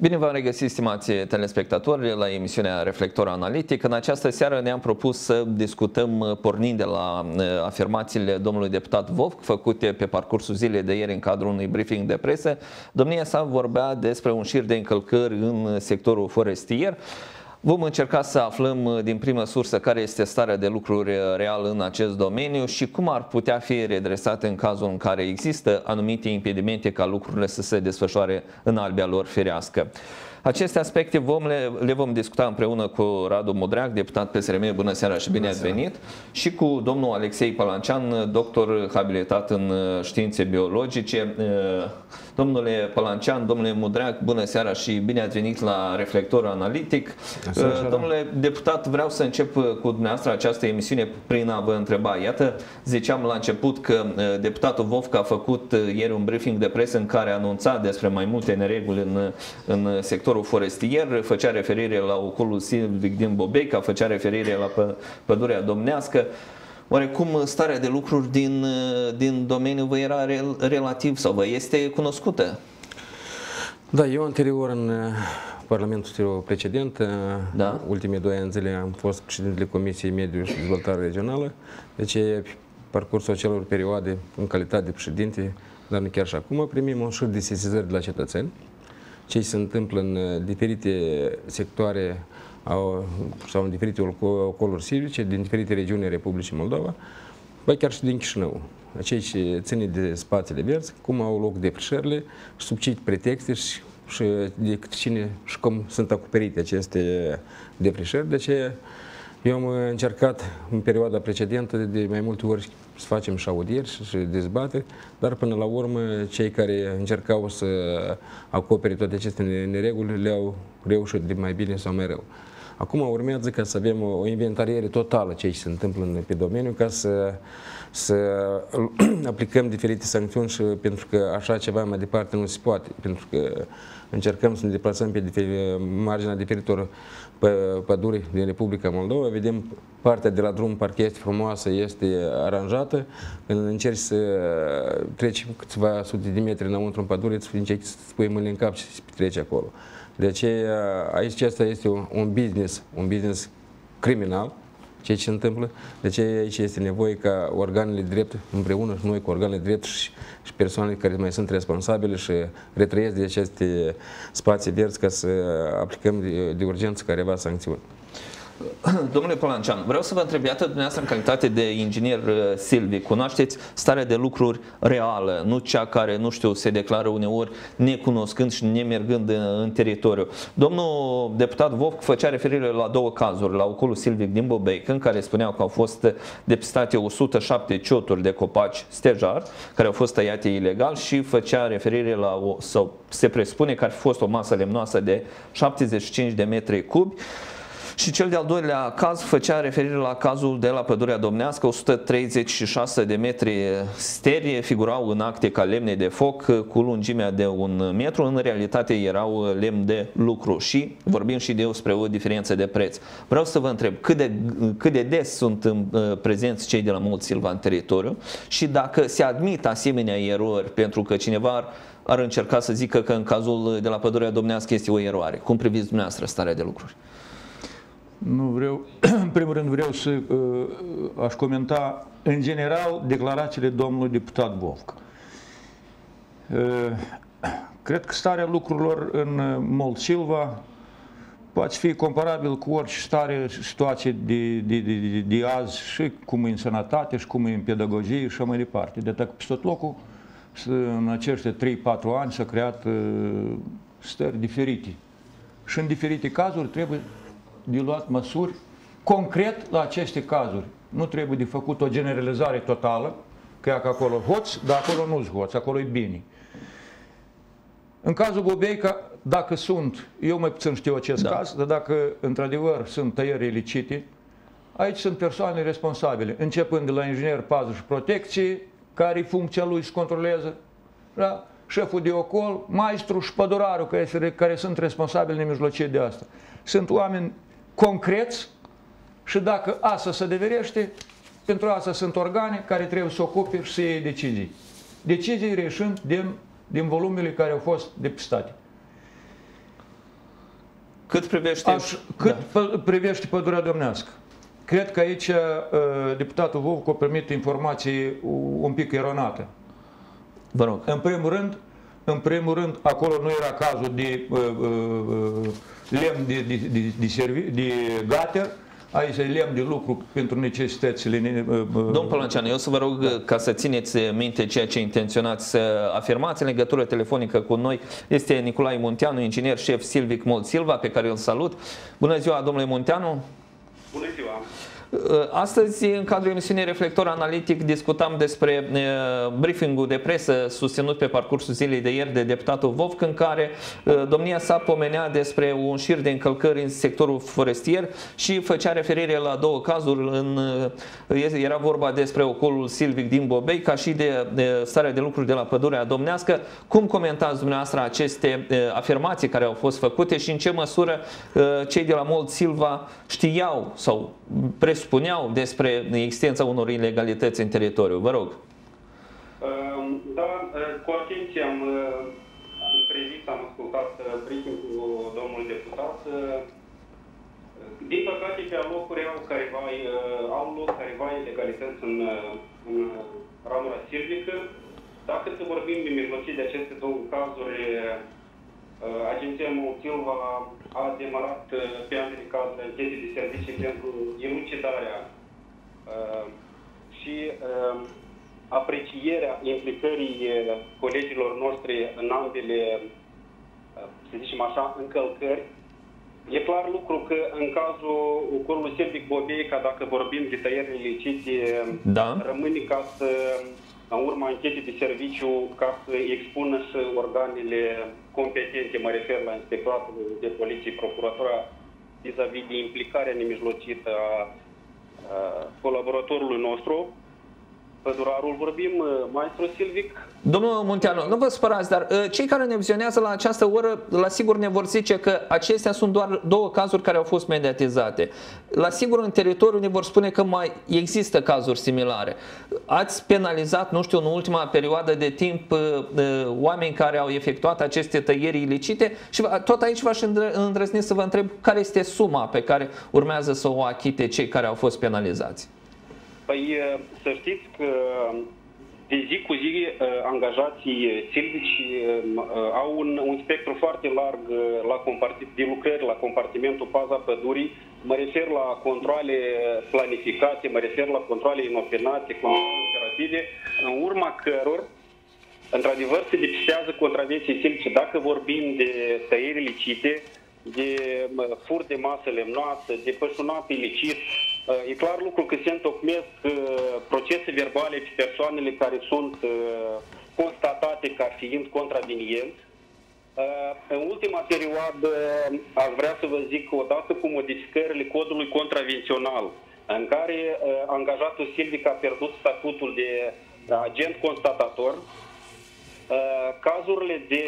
Bine v-am regăsit, stimați telespectatori, la emisiunea Reflector Analitic. În această seară ne-am propus să discutăm, pornind de la afirmațiile domnului deputat Vovk, făcute pe parcursul zilei de ieri în cadrul unui briefing de presă. Domnia sa vorbea despre un șir de încălcări în sectorul forestier. Vom încerca să aflăm din primă sursă care este starea de lucruri reală în acest domeniu și cum ar putea fi redresate în cazul în care există anumite impedimente ca lucrurile să se desfășoare în albia lor firească. Aceste aspecte le vom discuta împreună cu Radu Mudreac, deputat PSRM. Bună seara și bine ați venit! Și cu domnul Alexei Pălancean, doctor habilitat în științe biologice. Domnule Pălancean, domnule Mudreac, bună seara și bine ați venit la Reflector Analitic. Domnule deputat, vreau să încep cu dumneavoastră această emisiune prin a vă întreba. Iată, ziceam la început că deputatul Vovk a făcut ieri un briefing de presă în care anunța despre mai multe nereguli în sectorul forestier, făcea referire la ocolul silvic din Bobeica, făcea referire la pădurea domnească. Oarecum starea de lucruri din domeniu vă era relativ sau vă este cunoscută? Da, eu anterior în Parlamentul precedent, ultimii 2 ani zile am fost președintele Comisiei Mediu și Dezvoltare Regională, deci pe parcursul acelor perioade, în calitate de președinte, dar nu chiar și acum, primim un șir de sesizări de la cetățeni, ce se întâmplă în diferite sectoare sau în diferite ocoluri silvice, din diferite regiuni Republicii Moldova, chiar și din Chișinău. Ceea ce ține de spațiile verzi, cum au loc defrișările, sub ce pretexte și de cine și cum sunt acoperite aceste defrișări. De aceea eu am încercat în perioada precedentă de mai multe ori să facem și audieri și dezbateri, dar până la urmă cei care încercau să acopere toate aceste nereguli le-au reușit de mai bine sau mai rău. Acum urmează ca să avem o inventariere totală ce se întâmplă pe domeniu, ca să aplicăm diferite sancțiuni, și pentru că așa ceva mai departe nu se poate, pentru că încercăm să ne deplasăm pe marginea diferitor păduri din Republica Moldova, vedem partea de la drum, parcă este frumoasă, este aranjată, când încerci să treci câțiva sute de metri înăuntru în pădure, îți încerci să spui mâinile în cap și să treci acolo. De aceea, aici asta este un business criminal, ceea ce se întâmplă. De aceea aici este nevoie ca organele drept împreună și noi cu organele drept și persoanele care mai sunt responsabile și retrăiesc de aceste spații verzi ca să aplicăm de urgență careva sancțiuni. Domnule Pălancean, vreau să vă întreb, iată, dumneavoastră în calitate de inginer silvic, cunoașteți starea de lucruri reală, nu cea care, nu știu, se declară uneori necunoscând și nemergând în teritoriu. Domnul deputat Vovk făcea referire la 2 cazuri, la ocolul silvic din Bobeica, în care spuneau că au fost depistate 107 cioturi de copaci stejar, care au fost tăiate ilegal, și făcea referire la, sau se presupune că ar fi fost o masă lemnoasă de 75 de metri cubi. Și cel de-al doilea caz făcea referire la cazul de la pădurea domnească, 136 de metri sterie, figurau în acte ca lemne de foc cu lungimea de 1 metru, în realitate erau lemn de lucru și vorbim și despre o diferență de preț. Vreau să vă întreb cât de des sunt prezenți cei de la Mult Silva în teritoriu și dacă se admit asemenea erori, pentru că cineva ar încerca să zică că în cazul de la pădurea domnească este o eroare. Cum priviți dumneavoastră starea de lucruri? Nu vreau, în primul rând vreau să aș comenta în general declarațiile domnului deputat Vovk. Cred că starea lucrurilor în Mult Silva poate fi comparabil cu orice stare, situație de azi, și cum e în sănătate, și cum e în pedagogie și așa mai departe. De atât pe tot locul, în acești 3-4 ani s-au creat stări diferite. Și în diferite cazuri trebuie de luat măsuri concret la aceste cazuri. Nu trebuie de făcut o generalizare totală, că acolo hoți, dar acolo nu-s hoți, acolo e bine. În cazul Bobeica, dacă sunt, eu mai puțin știu acest caz, dar dacă într-adevăr sunt tăieri ilicite, aici sunt persoane responsabile, începând de la inginer pază și protecție, care funcția lui se controlează, da? Șeful de ocol, maestru și pădurarul, care sunt responsabili de mijlocie de asta. Sunt oameni concreți și dacă asta se deverește, pentru asta sunt organe care trebuie să ocupe și să iei decizii. Decizii reieșind din volumele care au fost depistate. Cât privește... Privește pădurea domnească. Cred că aici deputatul Vovc a primit informații un pic eronate. Vă rog. În primul rând, acolo nu era cazul de lemn de gater, aici e lemn de lucru pentru necesitățile... Domnul Pălănceanu, eu să vă rog ca să țineți minte ceea ce intenționați să afirmați. În legătură telefonică cu noi este Nicolae Munteanu, inginer șef Silvic Mold Silva, pe care îl salut. Bună ziua, domnule Munteanu! Bună ziua! Astăzi, în cadrul emisiunii Reflector Analitic, discutam despre briefingul de presă susținut pe parcursul zilei de ieri de deputatul Vovc, în care domnia sa pomenea despre un șir de încălcări în sectorul forestier și făcea referire la două cazuri. Era vorba despre ocolul silvic din Bobei, ca și de starea de lucruri de la pădurea domnească. Cum comentați dumneavoastră aceste afirmații care au fost făcute și în ce măsură cei de la Mold Silva știau sau presupuneau despre existența unor ilegalități în teritoriu? Vă rog. Da, cu atenție am prezis, am ascultat briefing-ul domnului deputat. Din păcate, pe alocuri au loc careva ilegalități în ramura silvică. Dacă să vorbim de mijlocit de aceste două cazuri, Agenția Mold Silva a demarat pe ambele cazuri anchete de servicii pentru elucidarea și aprecierea implicării colegilor noștri în ambele, să zicem așa, încălcări. E clar lucru că în cazul ocolului silvic Bobei, ca dacă vorbim de tăieri ilicite, da, rămâne ca să, în urma anchetei de serviciu, ca să expună și organele competente, mă refer la Inspectoratul de Poliție, Procuratura, vis-a-vis de implicarea nemijlocită a colaboratorului nostru, pădurarul, vorbim, maestru Silvic. Domnul Munteanu, nu vă supărați, dar cei care ne vizionează la această oră, la sigur ne vor zice că acestea sunt doar două cazuri care au fost mediatizate. La sigur în teritoriu ne vor spune că mai există cazuri similare. Ați penalizat, nu știu, în ultima perioadă de timp oameni care au efectuat aceste tăieri ilicite și tot aici v-aș îndrăzni să vă întreb care este suma pe care urmează să o achite cei care au fost penalizați. Păi să știți că de zi cu zi angajații silvici au un spectru foarte larg de lucrări la compartimentul Paza Pădurii. Mă refer la controale planificate, mă refer la controale inopinate, controale operative, în urma căror, într-adevăr, se depistează contravenții silvice. Dacă vorbim de tăieri ilicite, de fur de masă lemnoasă, de pășunat ilicit, e clar lucru că se întocmesc procese verbale pe persoanele care sunt constatate ca fiind contravenienți. În ultima perioadă aș vrea să vă zic că odată cu modificările codului contravențional, în care angajatul silvic a pierdut statutul de agent constatator, cazurile de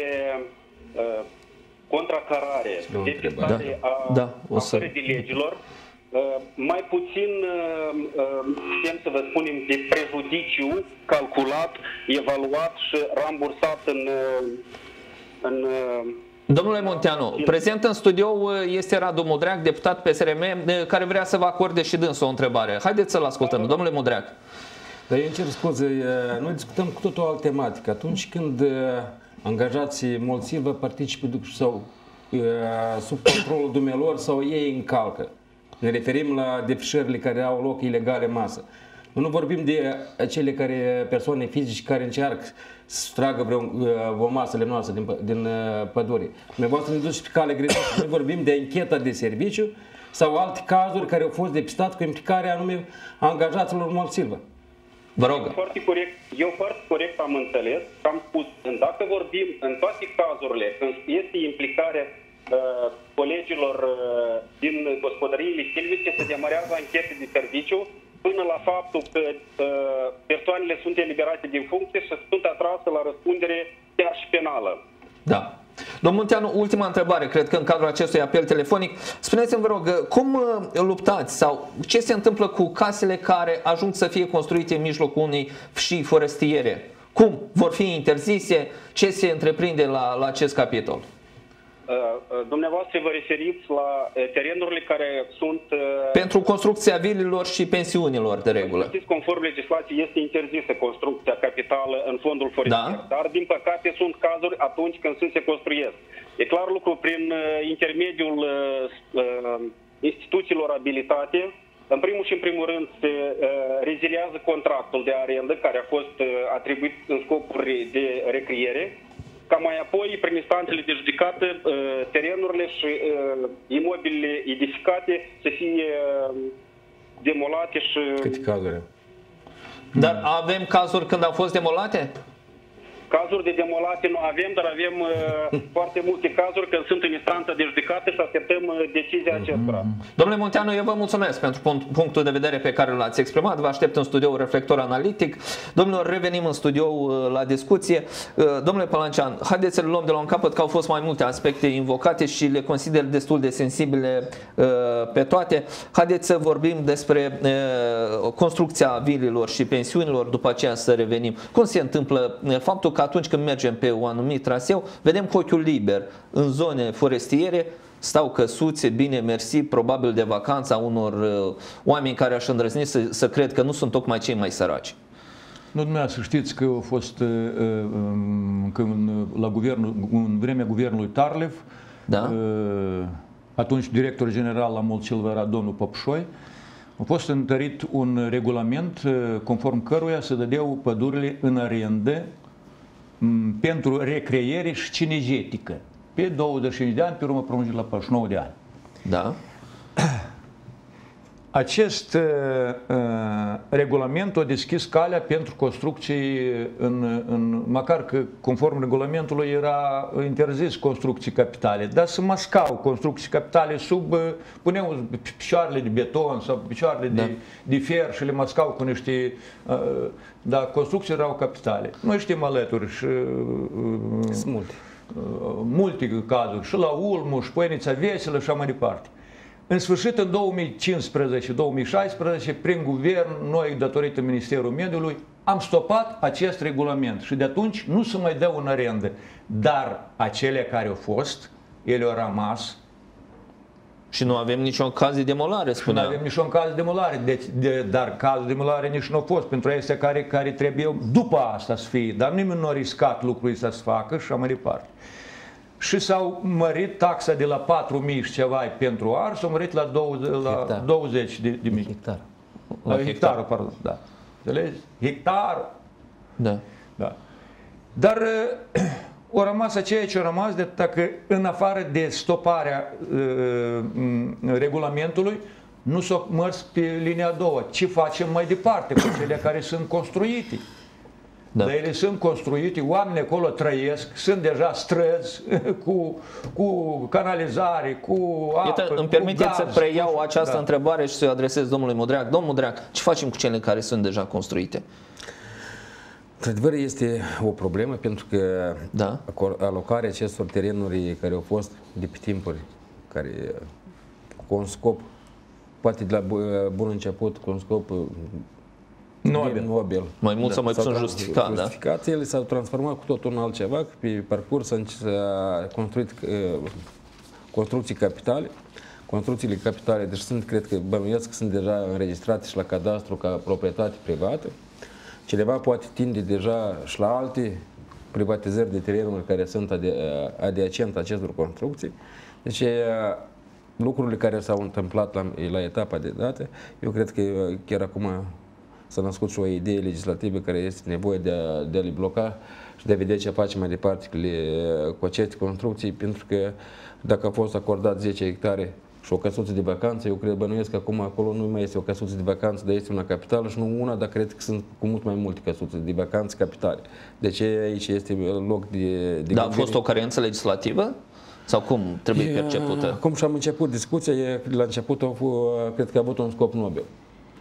contracarare, depistare a fără de legilor, mai puțin, putem să vă spunem, de prejudiciu calculat, evaluat și rambursat în Domnule Munteanu, prezent în studio este Radu Mudreac, deputat PSRM, care vrea să vă acorde și dânsul o întrebare. Haideți să-l ascultăm. Domnule Mudreac. Dar eu încerc scuze, noi discutăm cu totul o altă tematică. Atunci când angajații Mold Silva participă sau sub controlul dumnealor sau ei încalcă. Ne referim la defrișările care au loc ilegale în masă. Nu vorbim de acele persoane fizice care încearcă să tragă o masă lemnoasă din pădure. Dumneavoastră ne duceți pe cale greșită. Noi vorbim de ancheta de serviciu sau alte cazuri care au fost depistate cu implicarea anume angajaților Mold Silva. Vă rog. Eu foarte corect am înțeles, am spus, dacă vorbim în toate cazurile, când este implicarea colegilor din gospodăriile silvice, se demarează anchete de serviciu până la faptul că persoanele sunt eliberate din funcție și sunt atrase la răspundere chiar și penală. Da. Domnul Munteanu, ultima întrebare, cred că în cadrul acestui apel telefonic. Spuneți-mi, vă rog, cum luptați sau ce se întâmplă cu casele care ajung să fie construite în mijlocul unei fșii forestiere? Cum vor fi interzise? Ce se întreprinde la acest capitol? Dumneavoastră vă referiți la terenurile care sunt... Pentru construcția vilelor și pensiunilor, de regulă. Știți, conform legislației, este interzisă construcția capitală în fondul forestier. Da. Dar, din păcate, sunt cazuri atunci când se construiesc. E clar lucru, prin intermediul instituțiilor abilitate, în primul și în primul rând se reziliază contractul de arendă care a fost atribuit în scopuri de recriere, ca mai apoi, prin instanțele de judecată, terenurile și imobilele edificate să fie demolate și... Câte cazuri? Dar avem cazuri când au fost demolate? Cazuri de demolate nu avem, dar avem foarte multe cazuri când sunt în instanța de judecată și așteptăm decizia acestora. Domnule Munteanu, eu vă mulțumesc pentru punctul de vedere pe care l-ați exprimat. Vă aștept în studioul Reflector Analitic. Domnilor, revenim în studio la discuție. Domnule Pălancean, haideți să le luăm de la un capăt, că au fost mai multe aspecte invocate și le consider destul de sensibile pe toate. Haideți să vorbim despre construcția vilelor și pensiunilor, după aceea să revenim. Cum se întâmplă faptul că atunci când mergem pe un anumit traseu, vedem cu ochiul liber, în zone forestiere, stau căsuțe, bine mersi, probabil de vacanța unor oameni care aș îndrăzni să cred că nu sunt tocmai cei mai săraci. Nu, dumneavoastră, știți că a fost în vremea guvernului Tarlev, da? Atunci director general la Molcilva era domnul Popșoi, a fost întărit un regulament conform căruia se dădeau pădurile în arendă pentru recreere și cinegetică. Pe 25 de ani, pe urmă prelungit la 49 de ani. Da. Acest regulament a deschis calea pentru construcții, măcar că conform regulamentului era interzis construcții capitale, dar se mascau construcții capitale puneau picioarele de beton sau picioarele de fier și le mascau cu niște... Dar construcții erau capitale. Noi știm alături și... multe cazuri, și la Ulmu, și Poienița Veselă și așa mai departe. În sfârșit, în 2015-2016, prin guvern, noi, datorită Ministerului Mediului, am stopat acest regulament și de atunci nu se mai dă în arendă. Dar acele care au fost, ele au rămas. Și nu avem niciun caz de demolare, spunea. Nu avem niciun caz de demolare, dar cazul de demolare nici nu a fost pentru astea care trebuie după asta să fie. Dar nimeni nu a riscat lucrul ăsta să facă și așa mai departe. Și s-au mărit taxa de la 4.000 și ceva pentru ar, s-au mărit la 20 de mii. Hectar. La hectarul, pardon, da. Înțelegi? Hectarul. Da. Da. Dar o rămas aceea ce a rămas, de dacă în afară de stoparea regulamentului, nu s-au mers pe linia a doua. Ce facem mai departe cu cele care sunt construite? Da. Dar ele sunt construite, oamenii acolo trăiesc, sunt deja străzi cu canalizare, cu apă, îmi permiteți să preiau această întrebare și să o adresez domnului Mudreac. Domnul Mudreac, ce facem cu cele care sunt deja construite? Într-adevăr, este o problemă pentru că alocarea acestor terenuri care au fost de pe timpuri, care cu un scop, poate de la bun început, cu un scop nobil. Mai mult sau mai puțin justificat, da? Ele s-au transformat cu totul în altceva, pe parcurs s-a construit construcții capitale. Construcțiile capitale, deci cred că bănuiesc că sunt deja înregistrate și la cadastru ca proprietate privată. Cineva poate tinde deja și la alte privatizări de terenuri care sunt adiacente acestor construcții. Deci lucrurile care s-au întâmplat la etapa de dată, eu cred că chiar acum s-a născut și o idee legislativă care este nevoie de a le bloca și de a vedea ce facem mai departe cu aceste construcții, pentru că dacă a fost acordat 10 hectare și o căsuță de vacanță, eu bănuiesc că acum acolo nu mai este o căsuță de vacanță, dar este una capitală și nu una, dar cred că sunt cu mult mai multe căsuțe de vacanță capitale. Deci aici este loc de Dar a fost o carență legislativă? Sau cum trebuie percepută? Cum și-am început discuția, la început cred că a avut un scop nobil.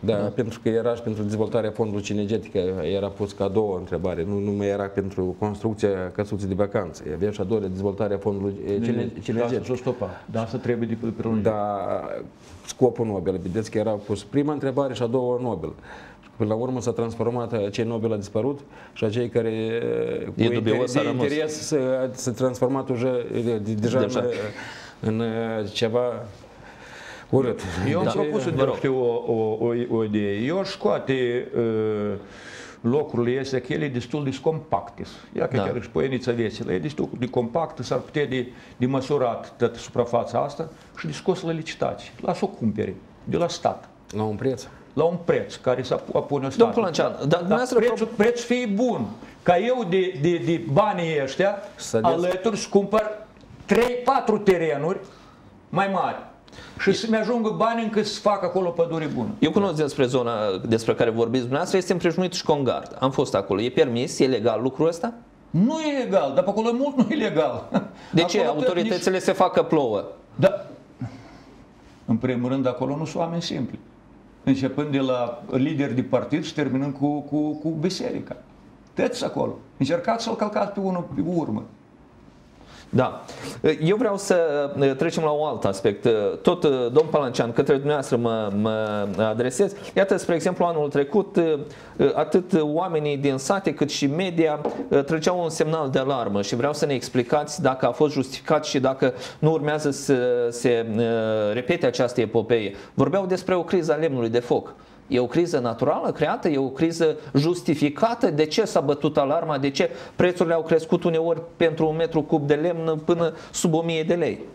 Da, pentru că era și pentru dezvoltarea fondului cinegetică, era pus ca a doua întrebare, nu mai era pentru construcția căsuței de vacanță. Avea și a doua dezvoltarea fondului cinegetic. S-o stopa. Da, asta trebuie de prelungit. Da, scopul Nobel. Vedeți că era pus prima întrebare și a doua Nobel. Până la urmă s-a transformat, cei Nobel a dispărut și acei care cu interes s-a transformat deja în ceva urât. Eu am propus o idee. Eu aș scoate locurile astea, că ele e destul de compacte. Ia că chiar și poienița veselă, e destul de compactă, s-ar putea de măsurat toată suprafața asta și de scos la licitație. Lasă o cumpere de la stat. La un preț? La un preț care să apune statul. Domnul Pălâncean, dar prețul fie bun. Ca eu de banii ăștia alături să cumpăr 3-4 terenuri mai mari. Și să-mi ajungă bani încât să fac acolo pădure bună. Eu cunosc despre zona despre care vorbiți dumneavoastră, este împrejmuit Școngard. Am fost acolo. E permis? E legal lucrul ăsta? Nu e legal, dar pe acolo mult nu e legal. De ce? Autoritățile se fac că plouă. Da. În primul rând, acolo nu sunt oameni simpli. Începând de la lideri de partid și terminând cu biserica. Tăți acolo. Încercați să-l călcați pe unul pe urmă. Da. Eu vreau să trecem la un alt aspect. Tot, domn Pălâncean, către dumneavoastră mă adresez. Iată, spre exemplu, anul trecut, atât oamenii din sate cât și media trăgeau un semnal de alarmă și vreau să ne explicați dacă a fost justificat și dacă nu urmează să se repete această epopeie. Vorbeau despre o criză a lemnului de foc. E o criză naturală creată? E o criză justificată? De ce s-a bătut alarma? De ce prețurile au crescut uneori pentru un metru cub de lemn până sub 1000 de lei?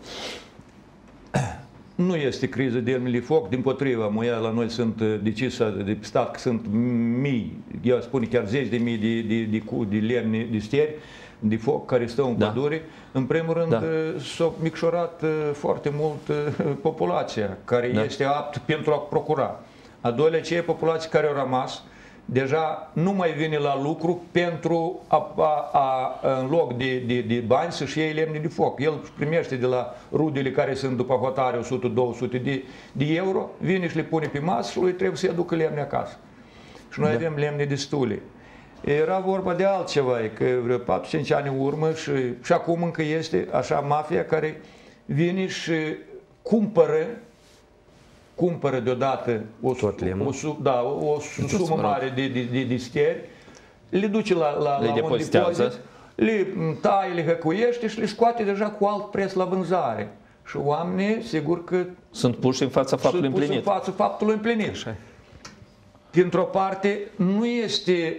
Nu este criză de lemn de foc, dimpotrivă, moia la noi sunt decise de stat că sunt mii, eu spun chiar zeci de mii de lemne, de steri, de foc care stau în pădure. În primul rând s-a micșorat foarte mult populația care este aptă pentru a procura. A doilea, cei populații care au rămas, deja nu mai vine la lucru pentru în loc de bani să-și iei lemne de foc. El primește de la rudele care sunt după hotare 100-200 de euro, vine și le pune pe masă și lui trebuie să-i aducă lemne acasă. Și noi avem lemne destule. Era vorba de altceva, că vreo 4-5 ani în urmă și acum încă este așa mafia care vine și cumpără deodată o sumă mare de steri, le duce la un depozit, le taie, le hăcuiește și le scoate deja cu alt preț la vânzare. Și oamenii, sigur că sunt puși în fața faptului împlinit. Sunt puși în fața faptului împlinit. Dintr-o parte, nu este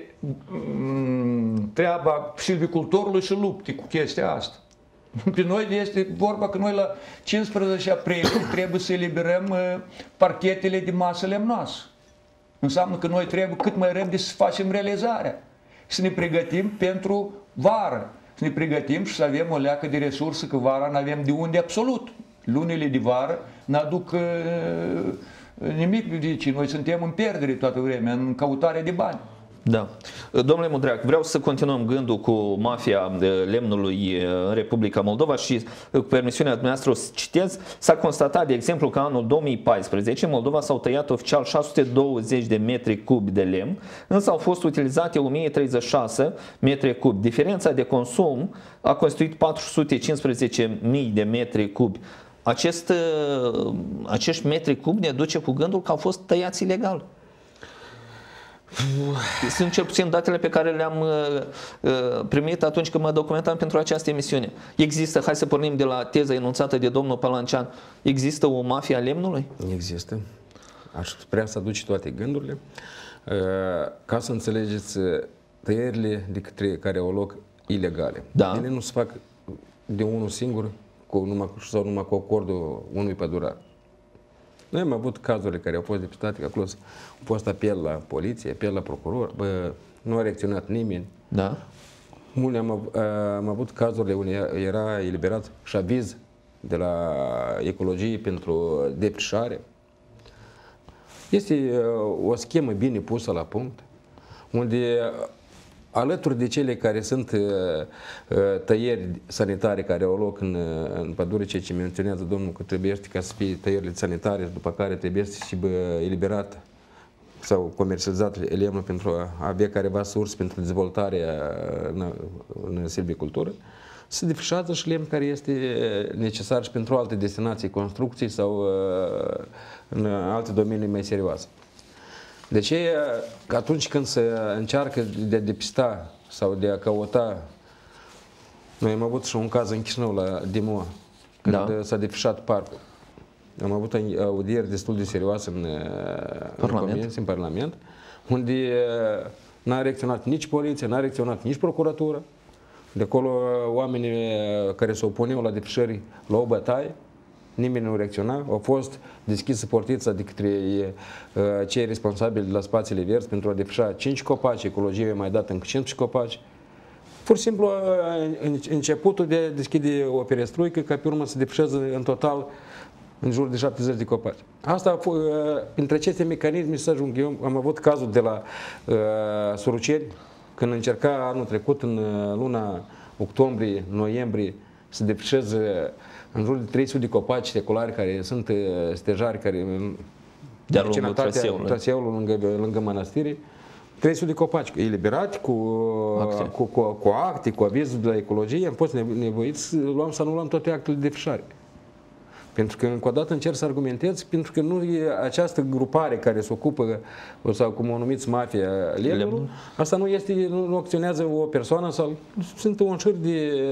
treaba silvicultorului să lupte cu chestia asta. Pe noi este vorba că noi la 15 aprilie trebuie să eliberăm parchetele de masă lemnoasă. Înseamnă că noi trebuie cât mai repede să facem realizarea. Să ne pregătim pentru vară. Să ne pregătim și să avem o leacă de resursă, că vara nu avem de unde absolut. Lunile de vară n-aduc nimic. Deci noi suntem în pierdere toată vremea, în căutare de bani. Da. Domnule Mudreac, vreau să continuăm gândul cu mafia lemnului în Republica Moldova și cu permisiunea dumneavoastră o citez. S-a constatat, de exemplu, că în anul 2014 în Moldova s-au tăiat oficial 620 de metri cubi de lemn, însă au fost utilizate 1036 metri cubi. Diferența de consum a constituit 415.000 de metri cubi. Acești metri cubi ne duce cu gândul că au fost tăiați ilegal. Sunt cel puțin datele pe care le-am primit atunci când mă documentam pentru această emisiune. Există, hai să pornim de la teza enunțată de domnul Pălâncean, există o mafie a lemnului? Există. Aș vrea să aduci toate gândurile. Ca să înțelegeți, tăierile de către care au loc ilegale. Ele nu se fac de unul singur sau numai cu acordul unui pădurar. Noi am avut cazurile care au fost deputate, că acolo a fost apel la poliție, apel la procuror, nu a reacționat nimeni. Da. Am avut cazurile unde era eliberat și aviz de la ecologie pentru defrișare. Este o schemă bine pusă la punct, unde alături de cele care sunt tăieri sanitare care au loc în pădure, ceea ce menționează domnul că trebuie ca să fie tăierile sanitare și după care trebuie să fie eliberat sau comercializat lemnul pentru a avea careva surse pentru dezvoltarea în silvicultură, se defrișează și lemn care este necesar și pentru alte destinații, construcții sau în alte domenii mai serioase. Deci atunci când se încearcă de a depista sau de a căuta, noi am avut și un caz în Chișinău la Dimo, când s-a defrișat parcul. Am avut audieri destul de serioase în Parlament, unde n-a reacționat nici poliția, n-a reacționat nici procuratura. De acolo oamenii care se opuneau la defrișări luau bătaie, nimeni nu reacționa. Au fost deschisă portița de către cei responsabili de la spațiile verzi pentru a defrișa 5 copaci, ecologie mai dat încă 15 copaci. Pur și simplu începutul de a deschide o perestruică, ca pe urmă să defrișeze în total în jur de 70 de copaci. Asta, printre aceste mecanisme să ajung eu, am avut cazul de la Suruceni, când încerca anul trecut, în luna octombrie, noiembrie, să defrișeze în jur de 300 de copaci seculari care sunt stejari, care de-a lungul traseului lângă mănăstire, 300 de copaci eliberați cu acte, cu avizul de la ecologie, am fost nevoiți să anulăm toate actele de defrișare. Pentru că, încă o dată, încerc să argumentez, pentru că nu e această grupare care se ocupă, sau cum o numiți mafia lemnului, asta nu acționează o persoană sau sunt un șir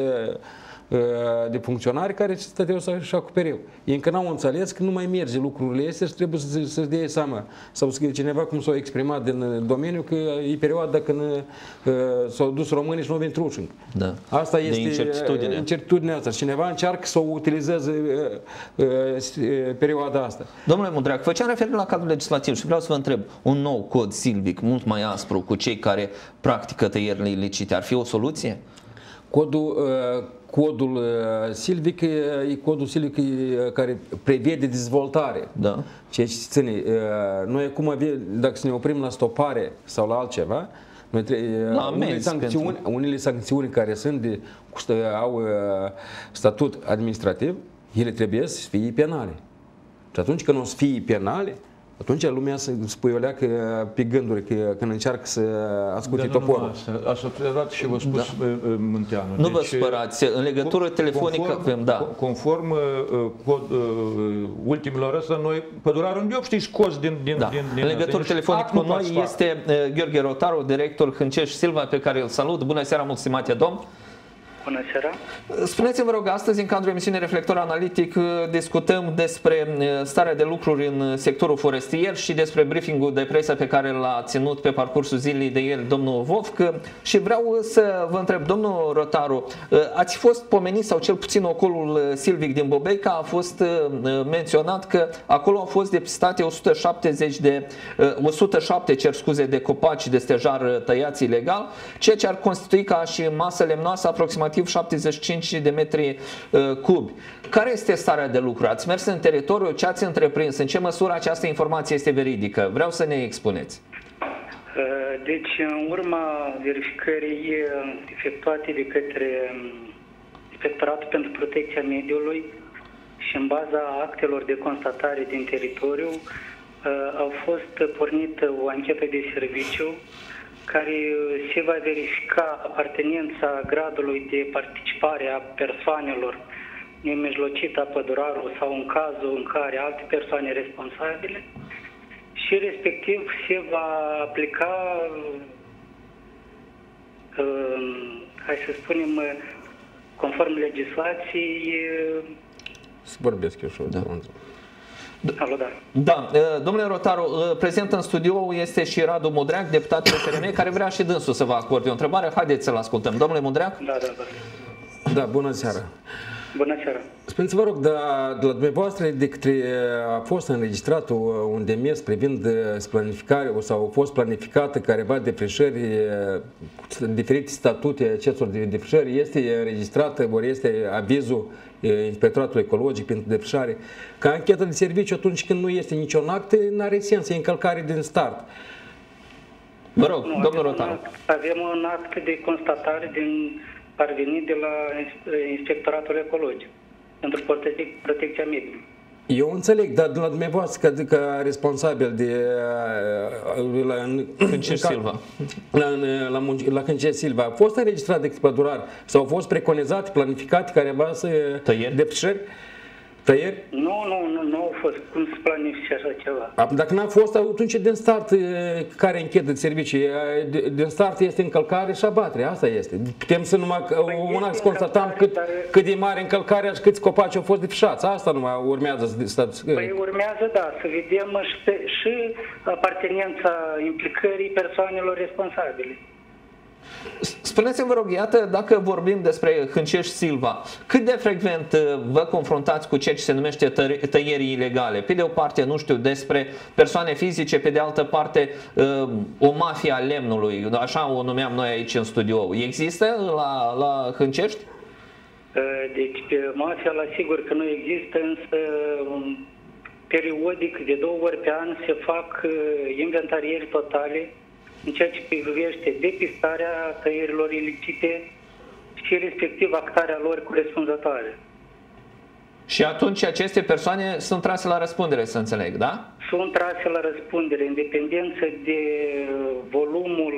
de funcționari care stăteau să-și acopere. Ei încă n-au înțeles că nu mai merge lucrurile astea și trebuie să-și dea seama. Sau cineva cum s-a exprimat din domeniu că e perioada când s-au dus românii și nu au venit ruși. Da. Asta este incertitudinea asta. Cineva încearcă să o utilizeze perioada asta. Domnule Mudreac, făceam referire la cadrul legislativ și vreau să vă întreb, un nou cod silvic mult mai aspru cu cei care practică tăierile ilicite ar fi o soluție? Codul silvic e codul silvic care prevede dezvoltare. Da. Ceea ce ține. Noi acum, dacă să ne oprim la stopare sau la altceva, unele sancțiuni care sunt au statut administrativ, ele trebuie să fie penale. Și atunci când o să fie penale, atunci lumea se spuioleacă pe gânduri când încearcă să asculte toporul. Așa dat și vă spus Munteanu. Nu vă spărați, în legătură telefonică conform ultimilor ăsta, noi pădurarul unde știi scos din în legătură telefonică cu noi este Gheorghe Rotaru, director Hâncești Silva, pe care îl salut. Bună seara, mult stimate domn! Bună seara! Spuneți-mi, vă rog, astăzi, în cadrul emisiunii Reflector Analitic, discutăm despre starea de lucruri în sectorul forestier și despre briefingul de presă pe care l-a ținut pe parcursul zilei de ieri domnul Vovc. Și vreau să vă întreb, domnul Rotaru, ați fost pomenit, sau cel puțin ocolul silvic din Bobeica a fost menționat că acolo au fost depistate 107 de copaci de stejar tăiați ilegal, ceea ce ar constitui ca și masă lemnoasă aproximativ 75 de metri cubi. Care este starea de lucru? Ați mers în teritoriu? Ce ați întreprins? În ce măsură această informație este veridică? Vreau să ne expuneți. Deci, în urma verificării efectuate de către Inspectoratul pentru Protecția Mediului și în baza actelor de constatare din teritoriu, au fost pornită o anchetă de serviciu care se va verifica apartenența gradului de participare a persoanelor nemijlocit a pădurarului sau în cazul în care alte persoane responsabile și respectiv se va aplica, hai să spunem, conform legislației. Să vorbesc eu și Alo, da. Da, domnule Rotaru, prezent în studio este și Radu Mudreac, deputatul FRN, care vrea și dânsul să vă acorde o întrebare. Haideți să-l ascultăm. Domnule Mudreac? Da. Da, bună seara. Bună seara. Spuneți, vă rog, de la dumneavoastră a fost înregistrat un demers privind planificare sau au fost planificată careva defrișări, diferite statute acestor defrișări, este înregistrată, ori este avizul Inspectoratul Ecologic pentru defrișare, ca anchetă de serviciu atunci când nu este niciun act, n-are sens, e încălcare din start. Vă rog, domnul Rotaru. Avem un act de constatare parvenit de la Inspectoratul Ecologic pentru protecția mediului. Eu înțeleg, dar de la dumneavoastră ca responsabil de Cânceș Silva. La Cânceș Silva, a fost înregistrat de pădurar sau au fost preconizate, planificate careva să depșări? Tăieri? Nu au fost. Cum să planifice așa ceva? Dacă n-a fost, atunci din start, care închetă de servicii? Din start este încălcare și abatere, asta este. Putem să numai să constatăm cât de mare încălcarea și câți copaci au fost defișați. Asta numai urmează. Păi urmează, da, să vedem și apartenența implicării persoanelor responsabile. Spuneți-mi, vă rog, iată, dacă vorbim despre Cânceș Silva, cât de frecvent vă confruntați cu ceea ce se numește tăieri ilegale? Pe de o parte, nu știu, despre persoane fizice, pe de altă parte, o mafie a lemnului, așa o numeam noi aici în studio. Există la Hâncești? Deci, mafia, la sigur că nu există, însă periodic, de 2 ori pe an, se fac inventarieri totale în ceea ce privește depistarea tăierilor ilicite și respectiv actarea lor corespunzătoare. Și atunci aceste persoane sunt trase la răspundere, să înțeleg, da? Sunt trase la răspundere, în dependență de volumul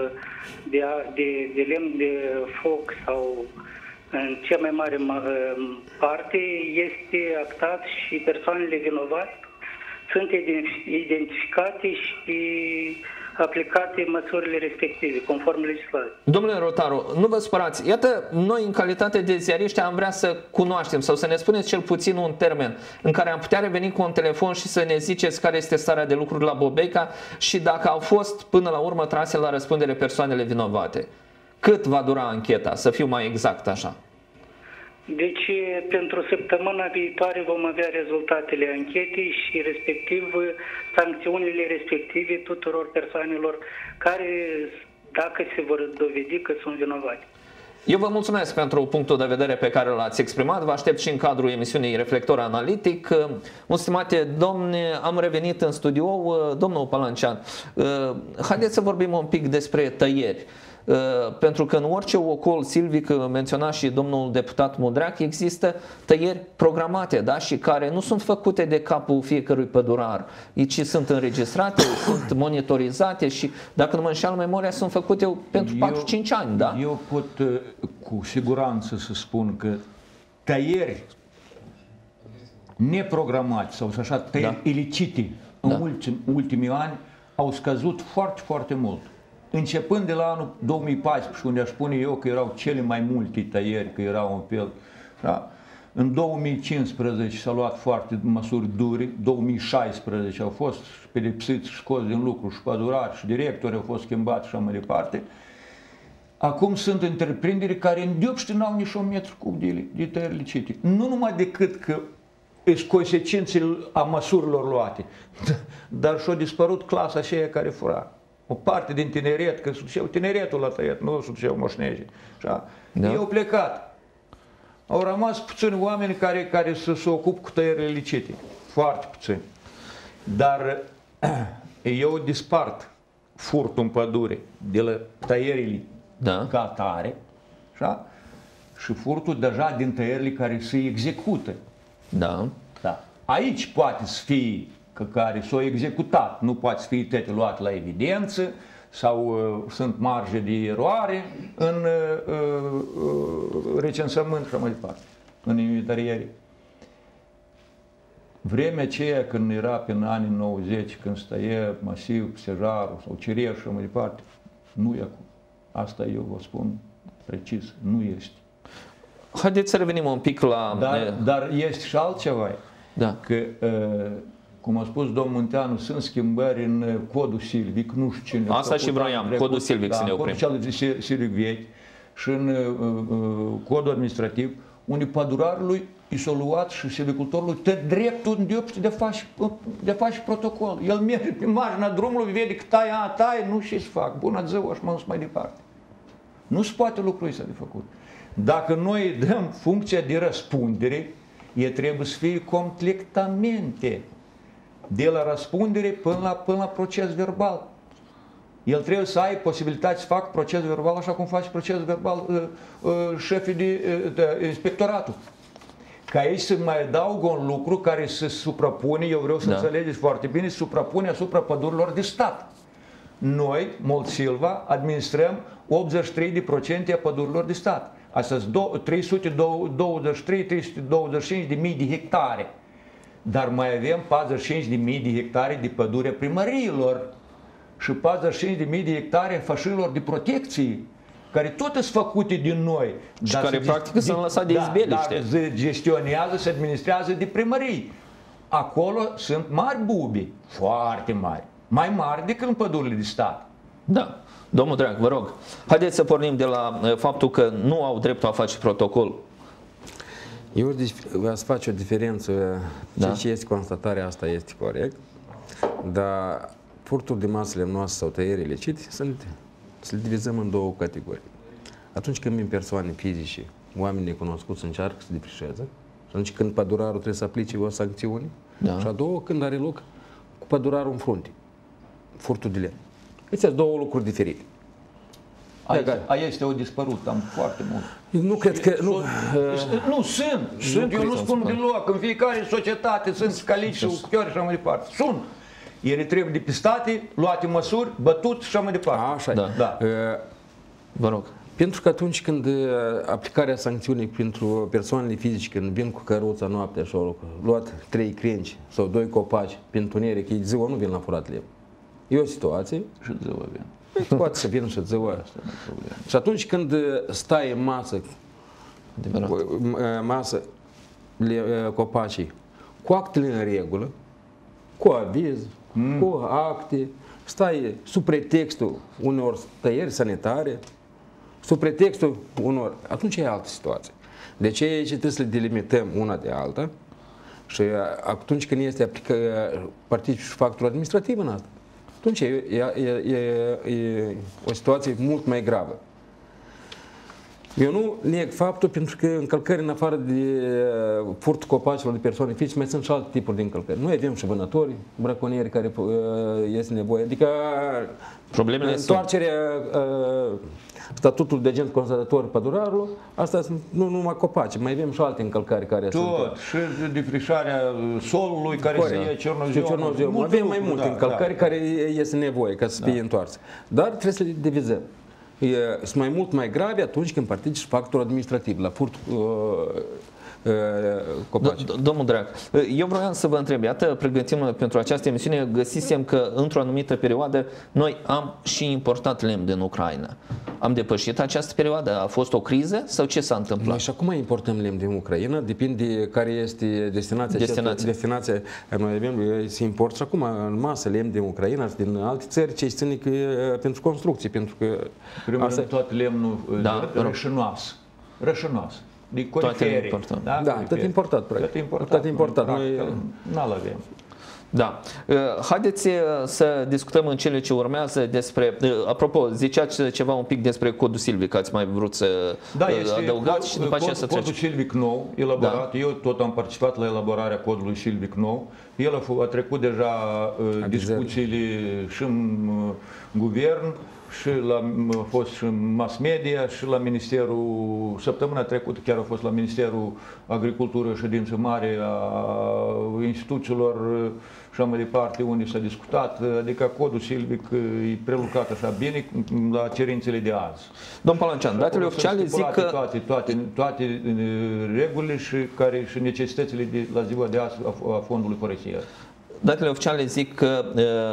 de lemn de foc sau în cea mai mare parte este actat și persoanele vinovate sunt identificate și aplicate măsurile respective, conform legislației. Domnule Rotaru, nu vă spărați. Iată, noi în calitate de ziariști am vrea să cunoaștem sau să ne spuneți cel puțin un termen în care am putea reveni cu un telefon și să ne ziceți care este starea de lucruri la Bobeica și dacă au fost până la urmă trase la răspundere persoanele vinovate. Cât va dura ancheta, să fiu mai exact așa? Deci, pentru săptămâna viitoare vom avea rezultatele anchetei și respectiv sancțiunile respective tuturor persoanelor care, dacă se vor dovedi că sunt vinovate. Eu vă mulțumesc pentru punctul de vedere pe care l-ați exprimat. Vă aștept și în cadrul emisiunii Reflector Analitic. Stimate domne, am revenit în studio. Domnul Palancian, haideți să vorbim un pic despre tăieri. Pentru că în orice ocol silvic, menționa și domnul deputat Mudreac, există tăieri programate, da? Și care nu sunt făcute de capul fiecărui pădurar, ci sunt înregistrate, sunt monitorizate și, dacă nu mă înșeală memoria, sunt făcute pentru 4-5 ani. Da? Eu pot cu siguranță să spun că tăieri neprogramați sau așa tăieri ilicite în ultimii ani au scăzut foarte, foarte mult. Începând de la anul 2014, unde aș spune eu că erau cele mai multe tăieri, că erau un fel, da? În 2015 s-a luat foarte măsuri dure, 2016 au fost pedepsiți și scoși din lucru și pădurari și directori au fost schimbați și așa mai departe. Acum sunt întreprinderi care în diopște n-au nici 1 metru cub de tăieri licite. Nu numai decât că sunt consecințele a măsurilor luate, dar și-a dispărut clasa aceea care fura. O parte din tineret, că suceau tineretul la tăiat, nu suceau moșnege. Da? Ei au plecat. Au rămas puțini oameni care să se ocupă cu tăierile licite. Foarte puțini. Dar eu dispart furtul în pădure de la tăierile ca atare, da? Și furtul deja din tăierile care se execută. Da. Aici poate să fie care s-au executat, nu poate fi toate luat la evidență sau sunt marge de eroare în recensământ și mai departe, în inventariere. Vremea aceea când era prin anii 90, când stăie masiv sejarul sau cireșul și mai departe, nu e acum. Asta eu vă spun precis, nu este. Haideți să revenim un pic la... Dar este și altceva, că cum a spus domnul Munteanu, sunt schimbări în codul silvic, nu știu cine. Asta și vroiam, codul silvic să ne oprim. Codul silvic vechi și în codul administrativ, unde pădurarului i s-a luat și silvicultorului tot dreptul în diopște de a face protocol. El merge pe marginea drumului, vede că taie, nu știu ce să fac, bună ziua și mă duc mai departe. Nu se poate lucrul ăsta de făcut. Dacă noi dăm funcția de răspundere, e trebuie să fie completamente de la răspundere până la proces verbal. El trebuie să ai posibilitatea să facă proces verbal așa cum face proces verbal șefii de inspectoratul. Că aici se mai adaugă un lucru care se suprapune, eu vreau să înțelegeți foarte bine, se suprapune asupra pădurilor de stat. Noi, Moldsilva, administrăm 83% a pădurilor de stat. Astea sunt 323-325 de mii de hectare. Dar mai avem 45 de mii de hectare de pădure primăriilor și 45 de mii de hectare fașilor de protecție, care tot sunt făcute din noi. Și care practic sunt lăsate de izbeliște. Dar se gestionează, se administrează de primării. Acolo sunt mari bubi, foarte mari. Mai mari decât în pădurile de stat. Da. Domnul Dreag, vă rog, haideți să pornim de la faptul că nu au dreptul a face protocol. Eu vreau să fac o diferență. Ce este constatarea asta este corect, dar furtul de masele noastre sau tăieri ilicite să le divizăm în două categorii. Atunci când vin persoane fizice, oameni necunoscuți încearcă să defrișeze, și atunci când pădurarul trebuie să aplice o sancțiune, și a doua când are loc cu pădurarul în frunte, furtul de lemn. Astea sunt două lucruri diferite. Aia este o dispărut, am foarte mult. Nu cred că... Nu, sunt. Eu nu spun deloc. În fiecare societate sunt scalici și uchiori și așa mai departe. Sunt. Ele trebuie depistate, luate măsuri, bătut și așa mai departe. Așa e. Da. Vă rog. Pentru că atunci când aplicarea sancțiunii pentru persoanele fizice, când vin cu căruța noaptea și au luat 3 crengi sau 2 copaci pe întuneric, ei ziua nu vin la furat lemn. E o situație. Și ziua vin. Poate să vină și ziua. Și atunci când stai în masă copacii cu actele în regulă, cu aviz, cu acte, stai sub pretextul unor tăieri sanitare, sub pretextul unor... Atunci e altă situație. De ce aici trebuie să le delimităm una de alta și atunci când este participă și factorul administrativ în asta, atunci e o situație mult mai gravă. Eu nu neg faptul pentru că încălcări în afară de furtul copacilor de persoane fizice mai sunt și alte tipuri de încălcări. Noi avem și vânători, braconieri care este nevoie. Adică întoarcerea statutul de agent constatator pădurarului, asta sunt nu numai copaci, mai avem și alte încălcări care sunt. Și defrișarea solului care se ia cernozionul. Avem mai multe încălcări care este nevoie ca să fie întoarse. Dar trebuie să le divizăm. Sunt mai mult mai grave atunci când participă factorul administrativ la furt copaci. Domnul Dreag, eu vreau să vă întreb, iată, pregătim pentru această emisiune, găsisem că într-o anumită perioadă noi am și importat lemn din Ucraina. Am depășit această perioadă? A fost o criză sau ce s-a întâmplat? Noi și acum importăm lemn din Ucraina, depinde care este destinația. Noi avem să import și acum în masă lemn din Ucraina și din alte țări ce ține pentru construcții, pentru că primul rând tot lemnul rășănoas. De corifere. Tot importat, practic. Tot importat. Noi n-l avem. Da. Haideți să discutăm în cele ce urmează despre, apropo, ziceați ceva un pic despre codul silvic, ați mai vrut să adăugați și după aceea să trecem. Codul silvic nou, elaborat, eu tot am participat la elaborarea codului silvic nou, el a trecut deja discuțiile și în guvern, și a fost și în mass media și la Ministerul, săptămâna trecută chiar a fost la Ministerul Agriculturii o ședință mare a instituțiilor și așa mai departe, unde s-a discutat, adică codul silvic e prelucrat așa bine la cerințele de azi. Domnul Palancean, datele oficiale zic că... Toate regulile și necesitățile la ziua de azi a fondului forestier. Datele oficiale zic că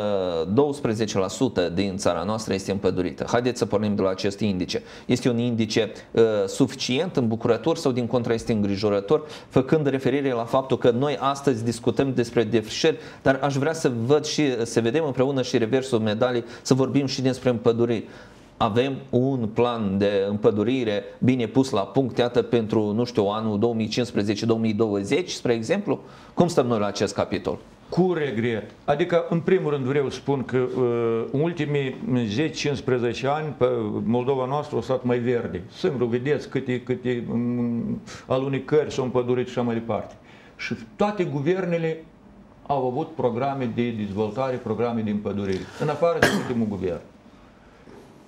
12% din țara noastră este împădurită. Haideți să pornim de la acest indice. Este un indice suficient, îmbucurător sau din contră este îngrijorător, făcând referire la faptul că noi astăzi discutăm despre defrișări, dar aș vrea să văd și să vedem împreună și reversul medalii, să vorbim și despre împăduriri. Avem un plan de împădurire bine pus la punct, iată, pentru, nu știu, anul 2015-2020, spre exemplu? Cum stăm noi la acest capitol? Cu regret. Adică, în primul rând, vreau să spun că în ultimii 10-15 ani, pe Moldova noastră a stat mai verde. Singurul, vedeți câte alunicări s-au împădurit și așa mai departe. Și toate guvernele au avut programe de dezvoltare, programe de împădurire, în afară de ultimul guvern.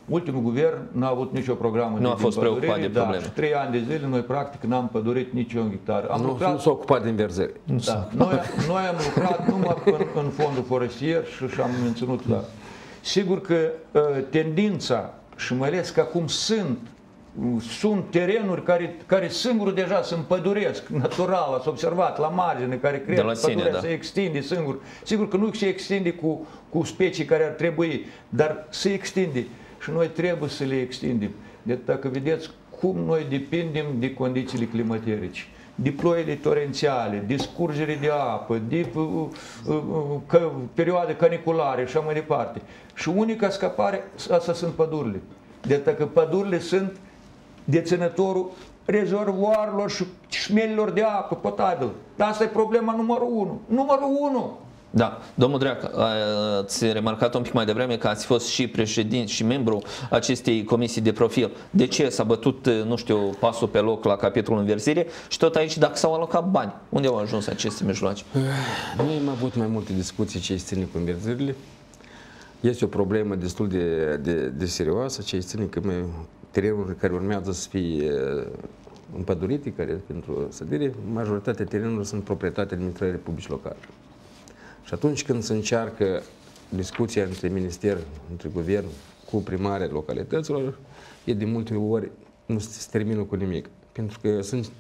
ultimul guvern n-a avut nicio programă nu a fost preocupat de probleme. Și 3 ani de zile noi practic n-am pădurit niciun hectar. Nu s-a ocupat de înverzire. Da. Noi am lucrat numai în fondul forestier și am menținut la... Sigur că tendința, și mai ales că acum sunt terenuri care singuri deja se împăduresc, natural, ați observat, la margine, care crește pădurea, se extinde singur. Sigur că nu se extinde cu specii care ar trebui, dar se extinde și noi trebuie să le extindem. Deci dacă vedeți cum noi depindem de condițiile climaterice, de ploile torențiale, de scurgere de apă, de perioade caniculare și așa mai departe. Și unica scăpare, asta sunt pădurile. Deci dacă pădurile sunt deținătorul rezervoarelor și șmelilor de apă potabilă. Dar asta e problema numărul 1. Numărul 1! Da, domnul Dreac, ați remarcat un pic mai devreme că ați fost și președinte și membru acestei comisii de profil. De ce s-a bătut, nu știu, pasul pe loc la capitolul înverzire și tot aici dacă s-au alocat bani? Unde au ajuns aceste mijloace? Noi am avut mai multe discuții ce ține cu înverzirile. Este o problemă destul de serioasă ce ține că terenurile care urmează să fie împădurite, care pentru sădire, majoritatea terenurilor sunt proprietatea administrării publice locale. Și atunci când se încearcă discuția între minister, între guvern, cu primarii localităților, e de multe ori nu se termină cu nimic. Pentru că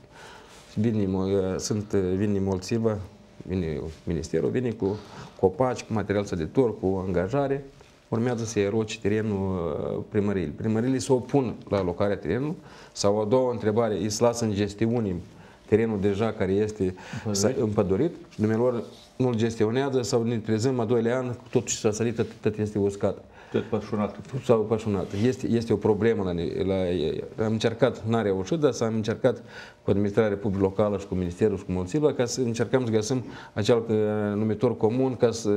vine Molțiva, vine ministerul, vine cu copaci, cu material săditor, cu angajare, urmează să eroce terenul primăriei. Primăriile se opun la alocarea terenului sau a doua întrebare, îi se lasă în gestiune terenul deja care este împădurit și dumnealor nu-l gestionează sau ne trezăm a 2 ani, tot ce s-a sărit, tot este uscat. Tot pășunat. Sau pășunat. Este o problemă am încercat, n-a reușit, dar s-a încercat cu administrarea publică locală și cu Ministerul și cu Molțiva ca să încercăm să găsim acel numitor comun ca să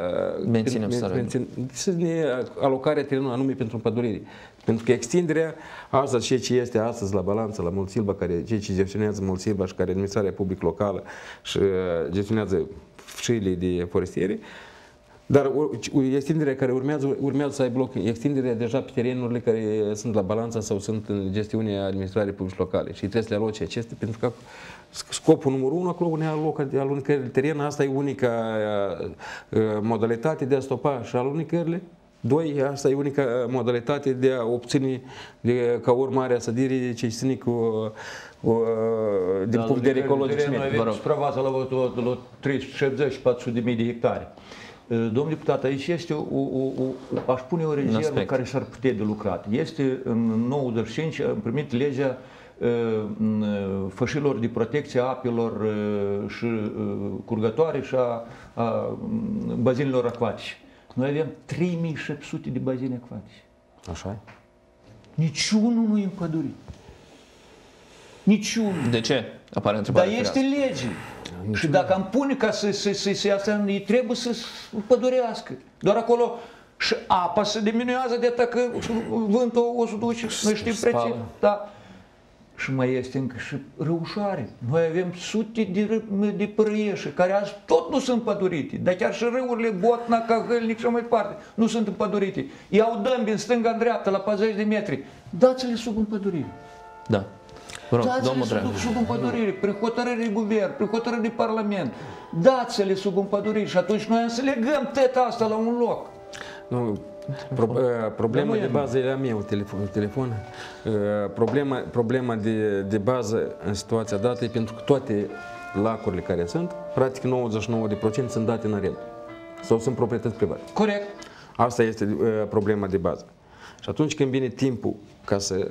menținem alocarea terenului anume pentru împădurire. Pentru că extinderea, asta ceea ce este astăzi la balanță la Molțiva, ceea ce gestionează Molțiva și care administrarea publică locală și gestionează șiile de forestiere, dar extinderea care urmează să aibă loc, extinderea deja pe terenurile care sunt la balanța sau sunt în gestiunea administrării publice locale și trebuie să le aloce acestea, pentru că scopul numărul 1 acolo unde alunecările de teren, asta e unica modalitate de a stopa și alunecările. 2, asta e unica modalitate de a obține ca urmare a sădirii ce ține cu din punct de vedere ecologic. Noi avem suprafața la 370-400 de mii de hectare. Domnul deputat, aici este aș pune o rezervă care s-ar putea de lucrat. Este în 95 am primit legea fășilor de protecție a apelor și curgătoare și a bazinelor acvatice. Noi avem 3700 de bazine acvatice. Așa e? Niciunul nu e împădurit. Niciunul. De ce? Apare întrebarea. Dar este lege. Și dacă am pune ca să iasă, ei trebuie să pădurească. Doar acolo și apa se diminuează de atât că vântul o să duce, noi știm prețul. Da. Și mai este încă și râușoare. Noi avem sute de părăieși care azi tot nu sunt pădurite. Dar chiar și râurile Botna, Cahălnic și mai departe nu sunt împădurite. Iau dămbi în stânga, în dreapta, la 40 de metri. Dați-le sub împădurire. Da. Dați-le sub împădurire, prin hotărâre de guvern, prin hotărâre de parlament. Dați-le sub împădurire și atunci noi să legăm tot asta la un loc. Nu, problema de bază era mea, telefon. Problema de bază în situația dată e pentru că toate lacurile care sunt, practic 99% sunt date în arendă sau sunt proprietăți private. Corect. Asta este problema de bază. Și atunci când vine timpul ca să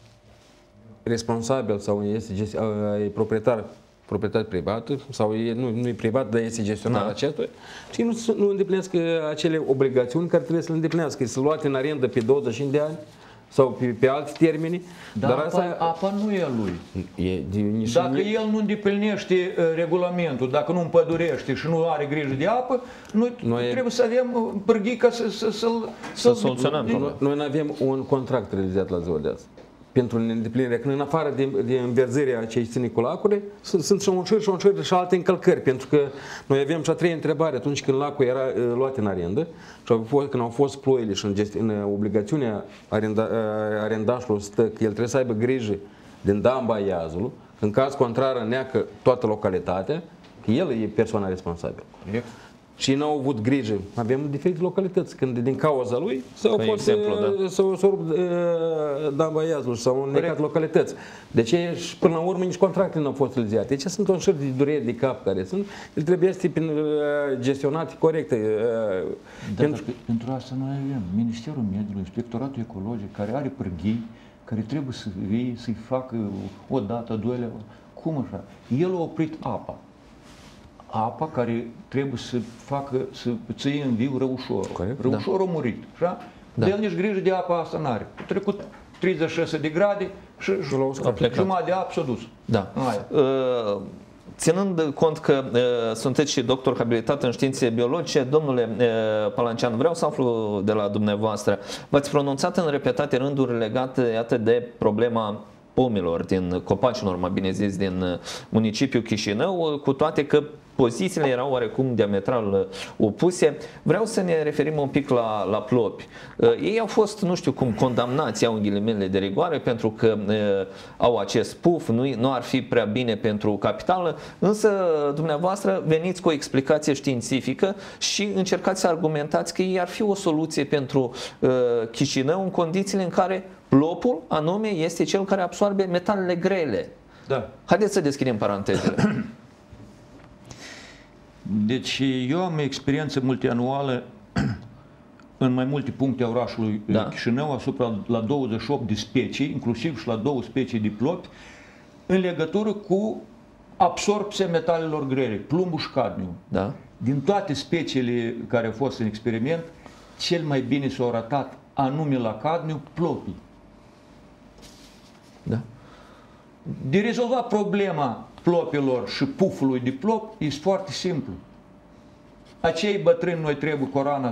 responsabil sau e proprietate privată sau nu e privat, dar este gestionat acestuia și nu îndeplinesc acele obligațiuni care trebuie să le îndeplinească, să luate în arendă pe 25 de ani sau pe alte termeni. Dar apa nu e a lui. Dacă el nu îndeplinește regulamentul, dacă nu împădurește și nu are grijă de apă, noi trebuie să avem pârghii ca să soluționăm. Noi nu avem un contract realizat la ziua de azi. pentru neîndeplinire, când în afară de înverzirea ce ține cu lacurile, sunt șonșiri și alte încălcări, pentru că noi avem și a treia întrebare, atunci când lacul era luat în arendă și când au fost ploile și în obligațiunea arendașului stă că el trebuie să aibă grijă din damba iazului, în caz contrar neacă toată localitatea, că el e persoana responsabilă. Și ei n-au avut grijă. Avem diferite localități, când din cauza lui s-au fost să rup damba iazului, s-au necat localități. De ce și până la urmă nici contractele nu au fost realizate. Deci sunt un șir de dureri de cap care sunt, el trebuie să fie gestionate corecte. Pentru asta noi avem Ministerul Mediului, Inspectoratul Ecologic, care are pârghii, care trebuie să-i facă o dată, doilea, cum așa? El a oprit apa. Apa care trebuie să ție în viu răușorul. Răușorul a murit. Așa? De el nici grijă de apa asta n-are. A trecut 36 de grade și jumătate de apă s-a dus. Da. Ținând cont că sunteți și doctor habilitat în științe biologice, domnule Palancian, vreau să aflu de la dumneavoastră. V-ați pronunțat în repetate rânduri legate de problema pomilor, din copacilor, mai bine zis, din municipiul Chișinău, cu toate că pozițiile erau oarecum diametral opuse. Vreau să ne referim un pic la plopi. Ei au fost, nu știu cum, condamnați, au în ghilimele de rigoare, pentru că au acest puf, nu ar fi prea bine pentru capitală, însă dumneavoastră veniți cu o explicație științifică și încercați să argumentați că ei ar fi o soluție pentru Chișinău în condițiile în care plopul anume este cel care absorbe metalele grele. Da. Haideți să deschidem parantezele. Deci eu am experiență multianuală în mai multe puncte a orașului Chișinău, la 28 de specii, inclusiv și la 2 specii de plopi, în legătură cu absorpția metalelor grele, plumbul și cadmiu. Da. Din toate speciile care au fost în experiment, cel mai bine s-au ratat anume la cadmiu plopii. Da. De rezolvat problema plopilor și pufului de plop este foarte simplu. Acei bătrâni noi trebuie corana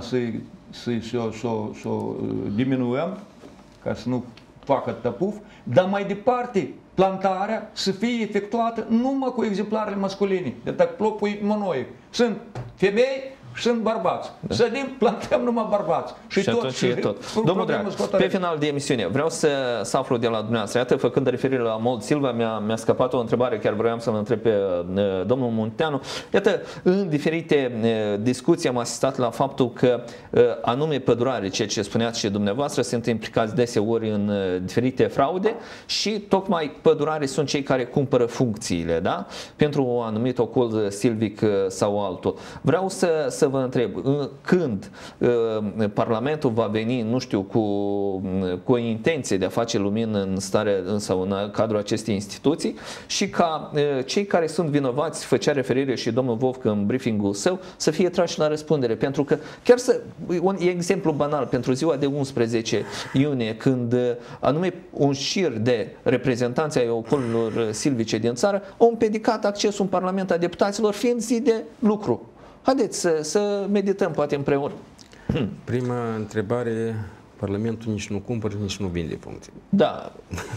să o diminuăm ca să nu facă tăpuf, dar mai departe plantarea să fie efectuată numai cu exemplarele masculine. De dacă plopul e monoic. Sunt femei și sunt bărbați. Sădim, plantăm numai bărbați. Și tot. Domnul Drag, pe final de emisiune, vreau să aflu de la dumneavoastră. Iată, făcând referire la Mold Silva, mi-a scăpat o întrebare, chiar vreau să-l întreb pe domnul Munteanu. Iată, în diferite discuții am asistat la faptul că anume pădurare, ceea ce spuneați și dumneavoastră, sunt implicați deseori în diferite fraude și tocmai pădurare sunt cei care cumpără funcțiile, da? Pentru un anumit ocol silvic sau altul. Vreau să vă întreb, când Parlamentul va veni, nu știu, cu o intenție de a face lumină în stare sau în cadrul acestei instituții și ca cei care sunt vinovați, făcea referire și domnul Vovcă în briefingul său, să fie trași la răspundere, pentru că chiar un exemplu banal, pentru ziua de 11 iunie, când anume un șir de reprezentanți ai ocolurilor silvice din țară au împiedicat accesul în Parlament a deputaților, fiind zi de lucru. Haideți să medităm poate împreună. Prima întrebare, Parlamentul nici nu cumpără, nici nu vinde funcții. Da,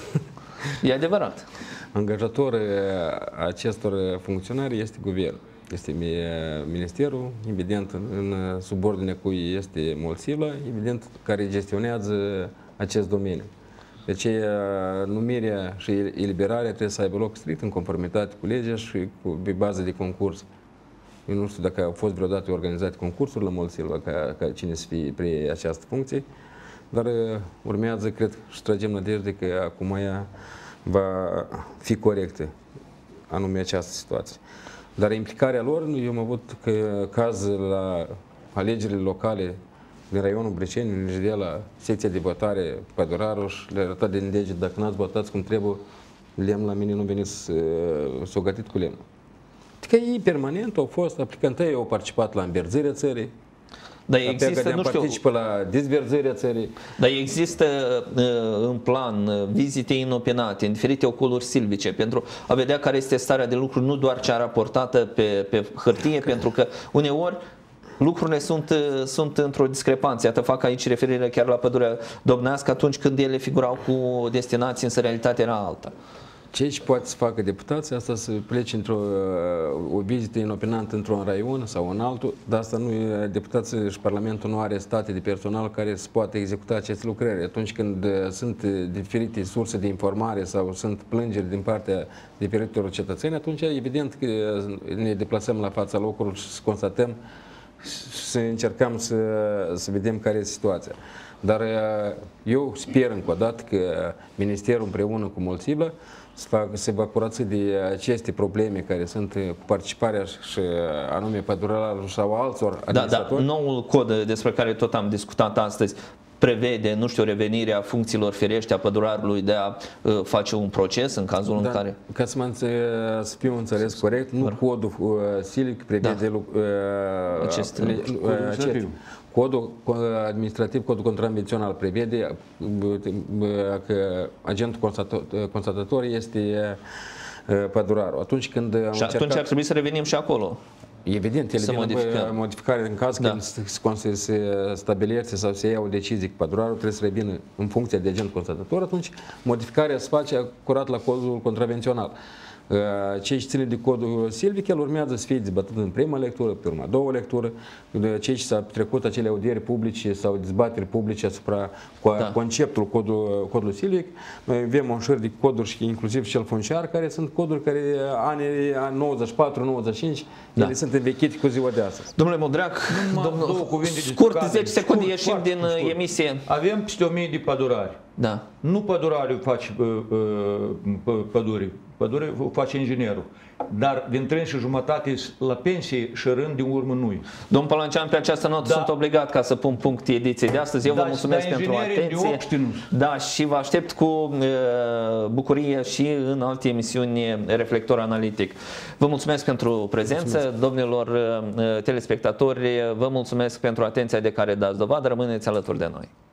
e adevărat. Angajator acestor funcționari este guvernul. Este ministerul, evident, în subordine cui este Mold Silva, evident, care gestionează acest domeniu. Deci numirea și eliberarea trebuie să aibă loc strict în conformitate cu legea și pe bază de concurs. Eu nu știu dacă au fost vreodată organizate concursuri la Mold Silva ca cine să fie preie această funcție, dar urmează, cred, și tragem nădejde că acum ea va fi corectă, anume această situație. Dar implicarea lor, eu am avut caz la alegerile locale din raionul Briceni, în Nigeria, la secția de votare Pădurarul și le-a arătat de deget, dacă n-ați votat cum trebuie, lemn la mine nu veniți s-o gătit cu lemn. Adică ei permanent au fost, aplicantei au participat la înverzirea țării, dar există, nu știu, participă la dezverzirea țării. Dar există în plan vizite inopinate în diferite ocoluri silvice pentru a vedea care este starea de lucru, nu doar cea raportată pe hârtie, pentru că uneori lucrurile sunt într-o discrepanță. Iată, fac aici referire chiar la pădurea Dobnească, atunci când ele figurau cu destinații, însă realitatea era alta. Ce poate să facă deputații, asta să plece într-o o vizită inopinantă într-un raion sau în altul, dar asta nu e, deputații și Parlamentul nu are state de personal care să poată executa aceste lucrări. Atunci când sunt diferite surse de informare sau sunt plângeri din partea diferitor cetățeni, atunci evident că ne deplasăm la fața locului și să constatăm, să încercăm să vedem care este situația. Dar eu sper încă o dată că Ministerul împreună cu Molțiblă se va curăța de aceste probleme care sunt cu participarea și anume pădurarilor sau altor administratori. Da, noul cod despre care tot am discutat astăzi prevede, nu știu, revenirea funcțiilor firești a pădurarului de a face un proces în cazul în care... Ca să fiu înțeles corect, nu codul silvic prevede codul administrativ, codul contravențional prevede că agentul constatator este pădurarul. Atunci atunci ar trebui să revenim și acolo. Evident, ele vin modificare în caz când se stabilește sau se ia o decizie cu pădurarul, trebuie să revină în funcție de agent constatator, atunci modificarea se face curat la codul contravențional. Cei ce ține de codul silvic, el urmează să fie dezbătut în prima lectură, pe urma a doua lectură, cei ce s-au trecut acele audieri publice sau dezbateri publice asupra conceptul codului silvic. Noi avem un șir de coduri și inclusiv cel funciar, care sunt coduri care anii 94-95, ele sunt învechite cu ziua de astăzi. Domnule Modreac, scurt, 10 secunde ieșim din emisie. Avem peste 1000 de pădurari. Da. Nu pădurariul face pădurii, pădurii face inginerul. Dar din 3 și jumătate la pensie și rând din urmă nu-i. Domnul Pălăncean, pe această notă sunt obligat ca să pun punct ediției de astăzi. Eu vă mulțumesc pentru atenție. Da, și vă aștept cu bucurie și în alte emisiuni Reflector Analitic. Vă mulțumesc pentru prezență, domnilor telespectatori, vă mulțumesc pentru atenția de care dați dovadă. Rămâneți alături de noi.